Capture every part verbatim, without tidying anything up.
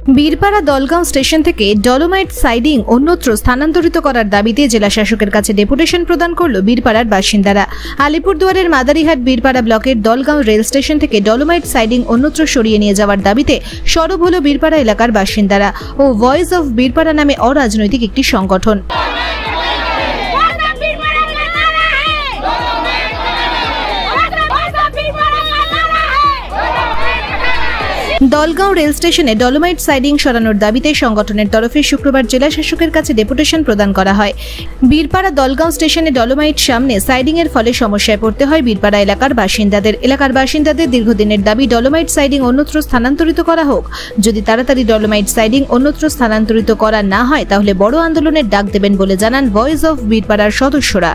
Birpara Dalgaon station থেকে dolomite siding অন্যত্র স্থানান্তরিত করার দাবিতে জেলা শাসকের কাছে ডেপুটেশন প্রদান করল বীরপাড়ার বাসিন্দারা। আলিপুরদুয়ারের মাদারিহাট বীরপাড়া ব্লকের দলগাঁও রেল স্টেশন থেকে ডলোমাইট সাইডিং অন্যত্র সরিয়ে নিয়ে যাওয়ার দাবিতে সরব হল বীরপাড়া এলাকার বাসিন্দারা ও ভয়েস অফ বীরপাড়া নামে অরাজনৈতিক একটি সংগঠন। দলগাঁও রেল স্টেশনে ডলোমাইট সাইডিং সরানোর দাবিতে সংগঠনের তরফে শুক্রবার জেলা শাসকের কাছে ডেপুটেশন প্রদান করা হয়। বীরপাড়া দলগাঁও স্টেশনে ডলোমাইট সামনে সাইডিং এর ফলে সমস্যায় পড়তে হয় বীরপাড়া এলাকার বাসিন্দাদের। এলাকার বাসিন্দাদের দীর্ঘদিনের দাবি ডলোমাইট সাইডিং অন্যত্র স্থানান্তরিত করা হোক। যদি তাড়াতাড়ি ডলোমাইট সাইডিং অন্যত্র স্থানান্তরিত করা না হয় তাহলে বড় আন্দোলনের ডাক দেবেন বলে জানান ভয়েস অফ বীরপাড়ার সদস্যরা।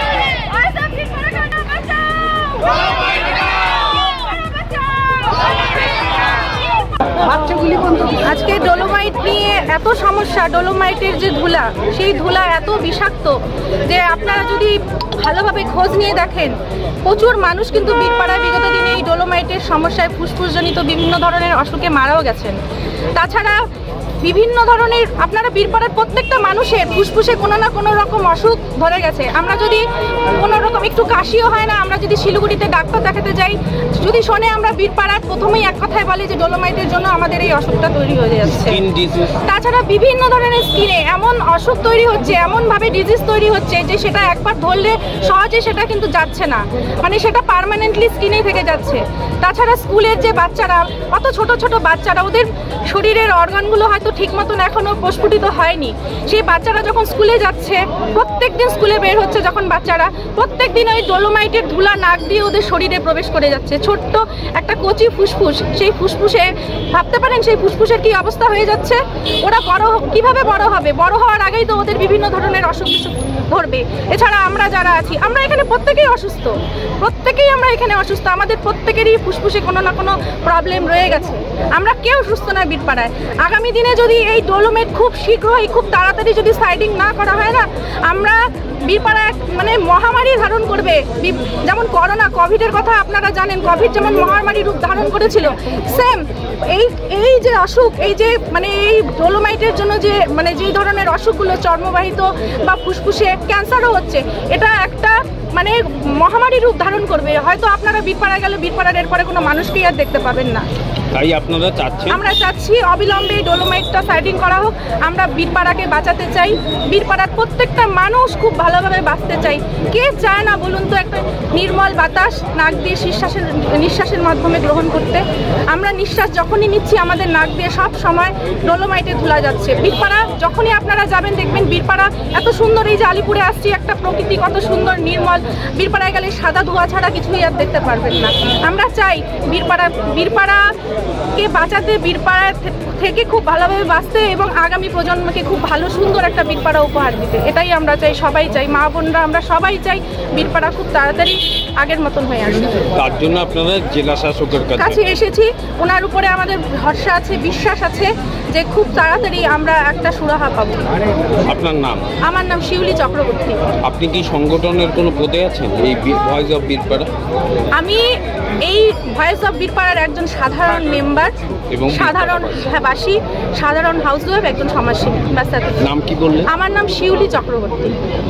আজকে ডলোমাইট নিয়ে এত সমস্যা, ডলোমাইটের যে ধুলা, সেই ধুলা এত বিষাক্ত যে আপনারা যদি ভালোভাবে খোঁজ নিয়ে দেখেন প্রচুর মানুষ কিন্তু বীরপাড়ায় বিগত দিনে এই ডলোমাইটের সমস্যায় ফুসফুসজনিত বিভিন্ন ধরনের অসুখে মারাও গেছেন। তাছাড়া বিভিন্ন ধরনের আপনারা বীরপাড়ার প্রত্যেকটা মানুষের ফুসফুসে কোনো না কোনো রকম অসুখ ধরে গেছে। আমরা যদি কোনো রকম একটু কাশিও হয় না, আমরা যদি শিলিগুড়িতে ডাক্তার দেখাতে যাই, যদি শোনে আমরা বীরপাড়ার প্রথমেই এক কথায় বলি যে ডলোমাইটের জন্য আমাদের এই অসুখটা তৈরি হয়ে যাচ্ছে। তাছাড়া বিভিন্ন ধরনের স্কিনে এমন অসুখ তৈরি হচ্ছে, এমনভাবে ডিজিজ তৈরি হচ্ছে যে সেটা একবার ধরলে সহজে সেটা কিন্তু যাচ্ছে না, মানে সেটা পার্মানেন্টলি স্কিনে থেকে যাচ্ছে। তাছাড়া স্কুলের যে বাচ্চারা, অত ছোট ছোট বাচ্চারা, ওদের শরীরের অর্গানগুলো হয়তো ঠিক মতন এখনো প্রস্ফুটিত হয়নি। সেই বাচ্চারা যখন স্কুলে যাচ্ছে, প্রত্যেক দিন স্কুলে বের হচ্ছে যখন বাচ্চারা, প্রত্যেক দিন ওই ডলোমাইটের ধুলা নাক দিয়ে ওদের শরীরে প্রবেশ করে যাচ্ছে। ছোট্ট একটা কচি ফুসফুস, সেই ফুসফুসে ভাবতে পারেন সেই ফুসফুসের কি অবস্থা হয়ে যাচ্ছে। ওরা বড় কিভাবে বড় হবে? বড় হওয়ার আগেই তো ওদের বিভিন্ন ধরনের অসুখ বিসুখ ধরবে। এছাড়া আমরা যারা আছি, আমরা এখানে প্রত্যেকেই অসুস্থ, প্রত্যেকেই আমরা এখানে অসুস্থ। আমাদের প্রত্যেকেরই ফুসফুসে কোনো না কোনো প্রবলেম রয়ে গেছে। আমরা কেউ সুস্থ নয় বীরপাড়ায়। আগামী দিনে যদি এই ডলোমাইট খুব শীঘ্রই, খুব তাড়াতাড়ি যদি সাইডিং না করা হয় না, আমরা বীরপাড়ায় মানে মহামারী ধারণ করবে। যেমন করোনা, কোভিডের কথা আপনারা জানেন, কোভিড যেমন মহামারী রূপ ধারণ করেছিল, সেম এই এই যে অসুখ, এই যে মানে এই ডলোমাইটের জন্য যে মানে যেই ধরনের অসুখগুলো চর্মবাহিত বা ফুসফুসে ক্যান্সারও হচ্ছে, এটা একটা মানে মহামারী রূপ ধারণ করবে। হয়তো আপনারা বীরপাড়ায় গেলে বীরপাড়ার এরপরে কোনো মানুষকেই আর দেখতে পাবেন না। তাই আপনারা চাচ্ছেন? আমরা চাচ্ছি অবিলম্বে ডলোমাইটটা সাইডিং করা হোক। আমরা বীরপাড়াকে বাঁচাতে চাই, বীরপাড়ার প্রত্যেকটা মানুষ খুব ভালোভাবে বাঁচতে চাই। কে চায় না বলুন তো একটা নির্মল বাতাস নাক দিয়ে নিঃশ্বাসের নিঃশ্বাসের মাধ্যমে গ্রহণ করতে? আমরা নিঃশ্বাস যখনই নিচ্ছি আমাদের নাক দিয়ে সব সময় ডলোমাইটে ধুলা যাচ্ছে। বীরপাড়া যখনই আপনারা যাবেন দেখবেন বীরপাড়া এত সুন্দর। এই যে আলিপুরে আসছি, একটা প্রকৃতি কত সুন্দর নির্মল। বীরপাড়ায় গেলে সাদা ধোঁয়া ছাড়া কিছুই আর দেখতে পারবেন না। আমরা চাই বীরপাড়া বীরপাড়া কে বাঁচাতে, বীরপাড়া থেকে খুব ভালোভাবে বাঁচতে এবং আগামী প্রজন্মকে খুব ভালো সুন্দর একটা বীরপাড়া উপহার দিতে। এটাই আমরা চাই, সবাই চাই, মা বোনরা আমরা সবাই চাই বীরপাড়া খুব তাড়াতাড়ি আগের মতন হয়ে আসবে। তার জন্য আপনারা জেলা শাসকের কাছে এসেছি। ওনার উপরে আমাদের ভরসা আছে, বিশ্বাস আছে যে খুব তাড়াতাড়ি আমরা একটা সুরাহা পাবো। আপনার নাম? আমার নাম শিউলি চক্রবর্তী। আপনি কি সংগঠনের কোনো পদে আছেন এই ভয়েস অফ বীরপাড়া? আমি এই ভয়েস অফ বীরপাড়ার একজন সাধারণ মেম্বার, সাধারণ বাসী, সাধারণ হাউস ওয়াইফ, একজন সমাজসেবী। নাম কি বললেন? আমার নাম শিউলি চক্রবর্তী।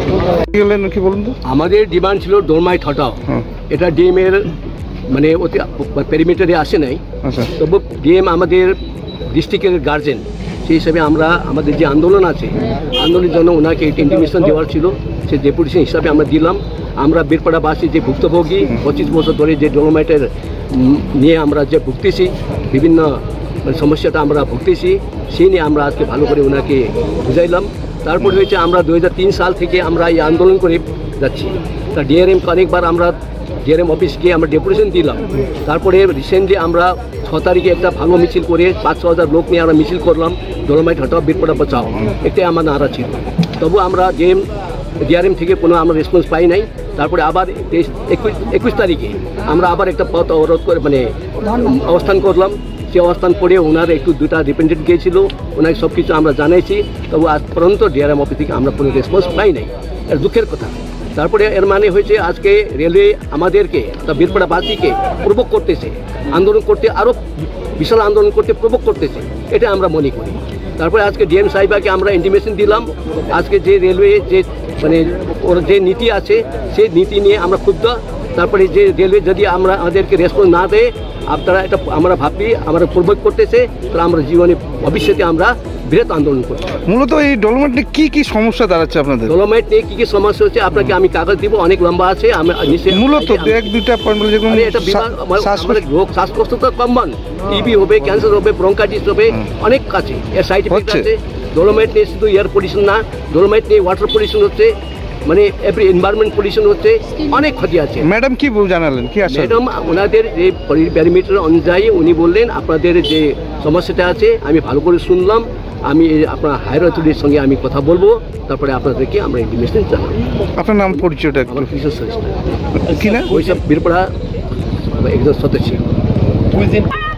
কি বলুন তো? আমাদের ডিমান্ড ছিল ডলোমাইট হটাও। এটা ডিএম এর মানে অতি পেরিমিটারে আসে নাই। তবু ডিএম আমাদের ডিস্ট্রিক্টের গার্জেন, সেই হিসাবে আমরা আমাদের যে আন্দোলন আছে, আন্দোলনের জন্য ওনাকে ইন্টিমেশন দেওয়ার ছিল, সেই ডেপুটেশন হিসাবে আমরা দিলাম। আমরা বীরপাড়াবাসী যে ভুক্তভোগী, পঁচিশ বছর ধরে যে ডলোমাইটের নিয়ে আমরা যে ভুগতেছি, বিভিন্ন সমস্যাটা আমরা ভুগতেছি, সেই নিয়ে আমরা আজকে ভালো করে ওনাকে বুঝাইলাম। তারপরে হয়েছে আমরা দু হাজার তিন সাল থেকে আমরা এই আন্দোলন করে যাচ্ছি। তা ডিআরএম অনেকবার আমরা ডিআরএম অফিস গিয়ে আমরা ডেপুটেশন দিলাম। তারপরে রিসেন্টলি আমরা ছ তারিখে একটা ভালো মিছিল করে পাঁচ ছ হাজার লোক নিয়ে আমরা মিছিল করলাম, ডলোমাইট হটাও বীরপাড়া বাঁচাও, এটাই আমার নারা ছিল। তবু আমরা ডিএম ডিআরএম থেকে কোনো আমরা রেসপন্স পাই নাই। তারপরে আবার একুশ একুশ তারিখে আমরা আবার একটা পথ অবরোধ করে মানে অবস্থান করলাম। সে অবস্থান করে ওনার একটু দুটা রিপ্রেজেন্টেটিভ গিয়েছিল, ওনাকে সব কিছু আমরা জানাইছি। তবু আজ পর্যন্ত ডিআরএম অফিস থেকে আমরা কোনো রেসপন্স পাই নাই। এটা দুঃখের কথা। তারপরে এর মানে হয়েছে আজকে রেলওয়ে আমাদেরকে অর্থাৎ বীরপাড়াবাসীকে প্রভোগ করতেছে, আন্দোলন করতে আরও বিশাল আন্দোলন করতে প্রভোগ করতেছে, এটা আমরা মনে করি। তারপরে আজকে ডিএম সাহেবাকে আমরা ইন্টিমেশন দিলাম, আজকে যে রেলওয়ে যে মানে ওর যে নীতি আছে সেই নীতি নিয়ে আমরা ক্ষুব্ধ। তারপরে যে রেলওয়ে যদি আমরা আমাদেরকে রেসপন্স না দেয়, আপনারা এটা আমরা ভাবি আমরা প্রভোগ করতেছে, তাহলে আমরা জীবনে ভবিষ্যতে আমরা বৃহৎ আন্দোলন করছি। মূলত এই ডলোমাইট নিয়ে কী কী সমস্যা দাঁড়াচ্ছে আপনাদের? ডলোমাইট নিয়ে কী কী সমস্যা হচ্ছে আপনাকে আমি কাগজ দিব, অনেক লম্বা আছে। মূলত এক দুইটা পয়েন্ট বলে যেগুলো এটা আমাদের রোগ শ্বাসকষ্ট তো কমন, টিবি হবে, ক্যান্সার হবে, ব্রঙ্কাইটিস হবে, অনেক আছে এর সাইড এফেক্ট আছে। ডলোমাইট নিয়ে শুধু এয়ার পলিউশন না, ডলোমাইট নিয়ে ওয়াটার পলিউশন হচ্ছে, মানে এভরি এনভায়রনমেন্ট পলিউশন হচ্ছে, অনেক ক্ষতি আছে। ম্যাডাম কি জানালেন, কি আসলে ম্যাডাম ওনাদের যে প্যারামিটার অনুযায়ী উনি বললেন আপনাদের যে সমস্যাটা আছে আমি ভালো করে শুনলাম, আমি আপনার হায়ার অথরিটির সঙ্গে আমি কথা বলবো, তারপরে আপনাদেরকে আমরা ইনফরমেশন জানাবো। আপনার নাম পরিচয়টা একটু? কিশোর সরিষ্ঠ কি না ওইসব বীরপাড়া একজন সদস্য।